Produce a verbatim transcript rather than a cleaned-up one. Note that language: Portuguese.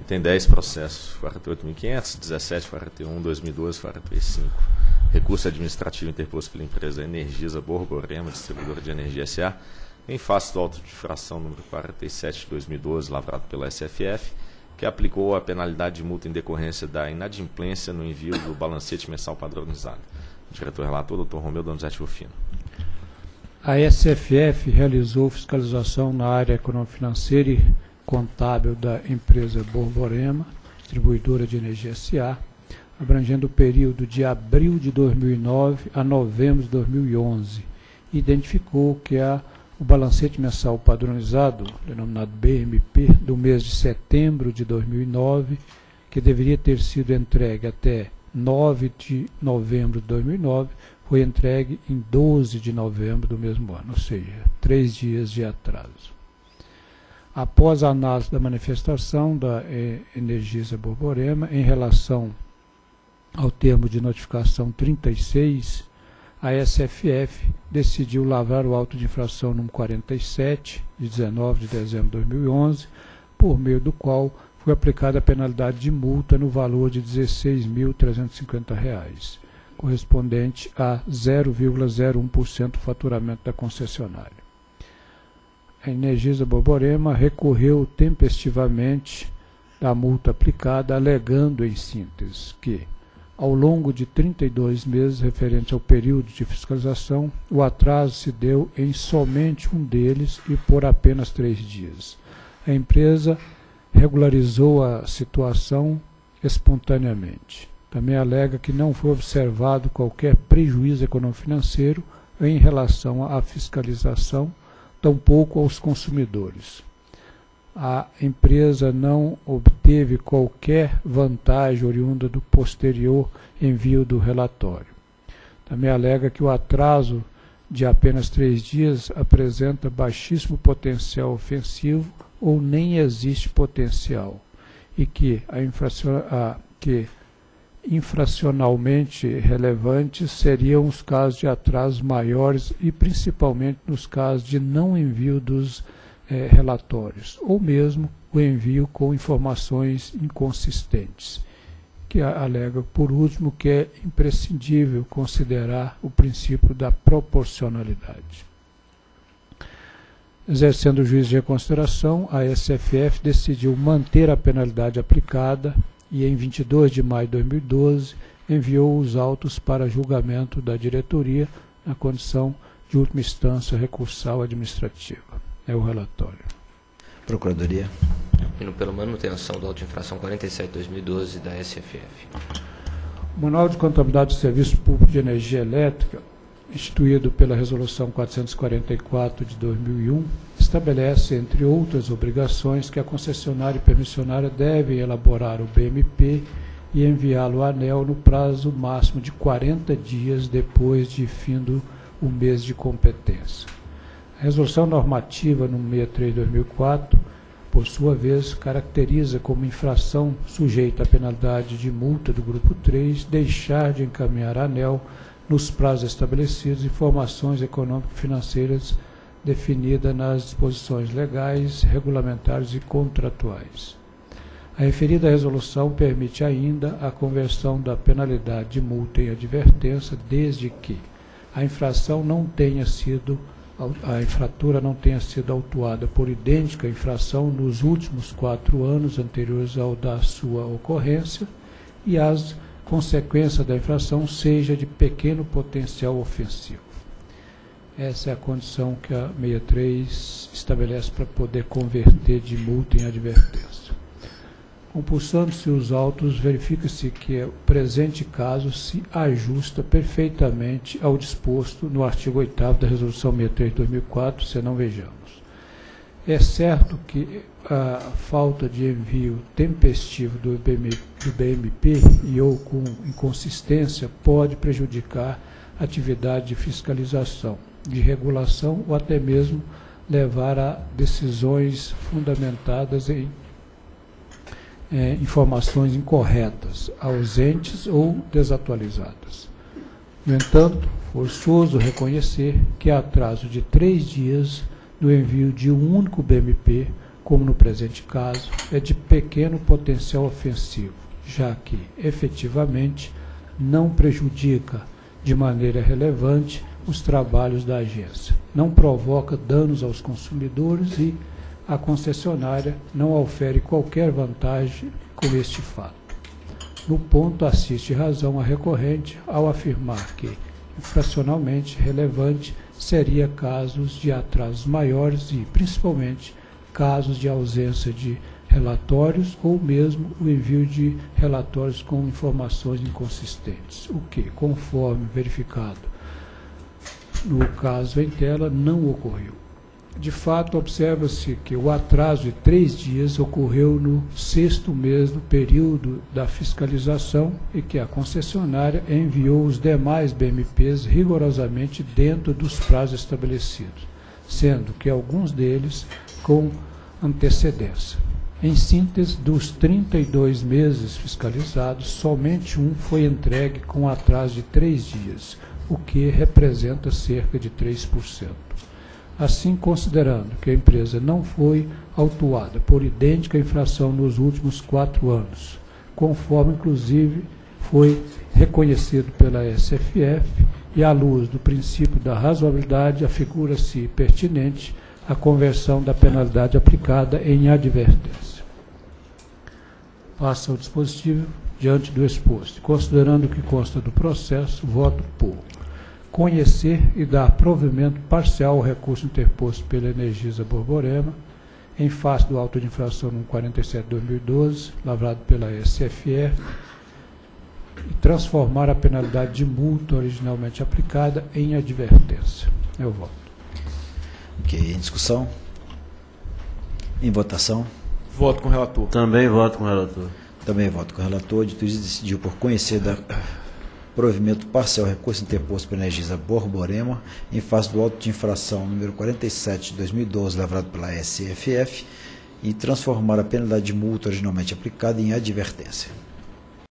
Item dez, processo quarenta e oito mil e quinhentos, dezessete, quarenta e um, dois mil e doze, quarenta e cinco. Recurso administrativo interposto pela empresa Energisa Borborema, distribuidora de energia S A, em face do auto de infração número quarenta e sete de dois mil e doze, lavrado pela S F F, que aplicou a penalidade de multa em decorrência da inadimplência no envio do balancete mensal padronizado. Diretor relator, doutor Romeu Donizete Rufino. A S F F realizou fiscalização na área econômico-financeira e contábil da empresa Borborema, distribuidora de energia S A, abrangendo o período de abril de dois mil e nove a novembro de dois mil e onze, e identificou que a, o balancete mensal padronizado, denominado B M P, do mês de setembro de dois mil e nove, que deveria ter sido entregue até nove de novembro de dois mil e nove, foi entregue em doze de novembro do mesmo ano, ou seja, três dias de atraso. Após a análise da manifestação da eh, Energisa Borborema em relação ao termo de notificação trinta e seis, a S F F decidiu lavrar o auto de infração número quarenta e sete, de dezenove de dezembro de dois mil e onze, por meio do qual foi aplicada a penalidade de multa no valor de dezesseis mil trezentos e cinquenta reais, correspondente a zero vírgula zero um por cento do faturamento da concessionária. A Energisa Borborema recorreu tempestivamente da multa aplicada, alegando, em síntese, que, ao longo de trinta e dois meses referente ao período de fiscalização, o atraso se deu em somente um deles e por apenas três dias. A empresa regularizou a situação espontaneamente. Também alega que não foi observado qualquer prejuízo econômico-financeiro em relação à fiscalização, tampouco aos consumidores. A empresa não obteve qualquer vantagem oriunda do posterior envio do relatório. Também alega que o atraso de apenas três dias apresenta baixíssimo potencial ofensivo ou nem existe potencial, e que, a infracion... a... que infracionalmente relevantes seriam os casos de atrasos maiores e principalmente nos casos de não envio dos eh, relatórios, ou mesmo o envio com informações inconsistentes, que alega, por último, que é imprescindível considerar o princípio da proporcionalidade. Exercendo o juízo de reconsideração, a S F F decidiu manter a penalidade aplicada e, em vinte e dois de maio de dois mil e doze, enviou os autos para julgamento da diretoria na condição de última instância recursal administrativa. É o relatório. Procuradoria. Indo pela manutenção do auto de infração quarenta e sete de dois mil e doze da S F F. O Manual de Contabilidade do Serviço Público de Energia Elétrica, instituído pela Resolução quatrocentos e quarenta e quatro de dois mil e um, estabelece, entre outras obrigações, que a concessionária e permissionária devem elaborar o B M P e enviá-lo à ANEEL no prazo máximo de quarenta dias depois de fim do o mês de competência. A Resolução Normativa número sessenta e três de dois mil e quatro, por sua vez, caracteriza como infração sujeita à penalidade de multa do grupo três deixar de encaminhar à ANEEL, nos prazos estabelecidos, informações econômico-financeiras definidas nas disposições legais, regulamentares e contratuais. A referida resolução permite ainda a conversão da penalidade de multa em advertência, desde que a infração não tenha sido, a infratura não tenha sido autuada por idêntica infração nos últimos quatro anos anteriores ao da sua ocorrência e as consequência da infração seja de pequeno potencial ofensivo. Essa é a condição que a sessenta e três estabelece para poder converter de multa em advertência. Compulsando-se os autos, verifica-se que o presente caso se ajusta perfeitamente ao disposto no artigo oitavo da Resolução sessenta e três de dois mil e quatro, senão vejamos. É certo que a falta de envio tempestivo do B M P e ou com inconsistência pode prejudicar a atividade de fiscalização, de regulação ou até mesmo levar a decisões fundamentadas em é, informações incorretas, ausentes ou desatualizadas. No entanto, forçoso reconhecer que há atraso de três dias no envio de um único B M P como no presente caso, é de pequeno potencial ofensivo, já que, efetivamente, não prejudica de maneira relevante os trabalhos da agência, não provoca danos aos consumidores e a concessionária não ofere qualquer vantagem com este fato. No ponto, assiste razão a recorrente ao afirmar que, infracionalmente relevante, seria casos de atrasos maiores e, principalmente, casos de ausência de relatórios ou mesmo o envio de relatórios com informações inconsistentes, o que, conforme verificado no caso em tela, não ocorreu. De fato, observa-se que o atraso de três dias ocorreu no sexto mês do período da fiscalização e que a concessionária enviou os demais B M Ps rigorosamente dentro dos prazos estabelecidos, sendo que alguns deles com antecedência. Em síntese, dos trinta e dois meses fiscalizados, somente um foi entregue com atraso de três dias, o que representa cerca de três por cento. Assim, considerando que a empresa não foi autuada por idêntica infração nos últimos quatro anos, conforme, inclusive, foi reconhecido pela S F F, e à luz do princípio da razoabilidade, afigura-se pertinente a conversão da penalidade aplicada em advertência. Passa ao dispositivo diante do exposto. Considerando o que consta do processo, voto por conhecer e dar provimento parcial ao recurso interposto pela Energisa Borborema, em face do auto de infração número quarenta e sete barra dois mil e doze, lavrado pela S F F, e transformar a penalidade de multa originalmente aplicada em advertência. Eu voto. Ok, em discussão? Em votação? Voto com o relator. Também voto com o relator. Também voto com o relator. Dito isso, decidiu por conhecer da provimento parcial recurso interposto pela Energisa Borborema em face do auto de infração número quarenta e sete de dois mil e doze, lavrado pela S F F, e transformar a penalidade de multa originalmente aplicada em advertência.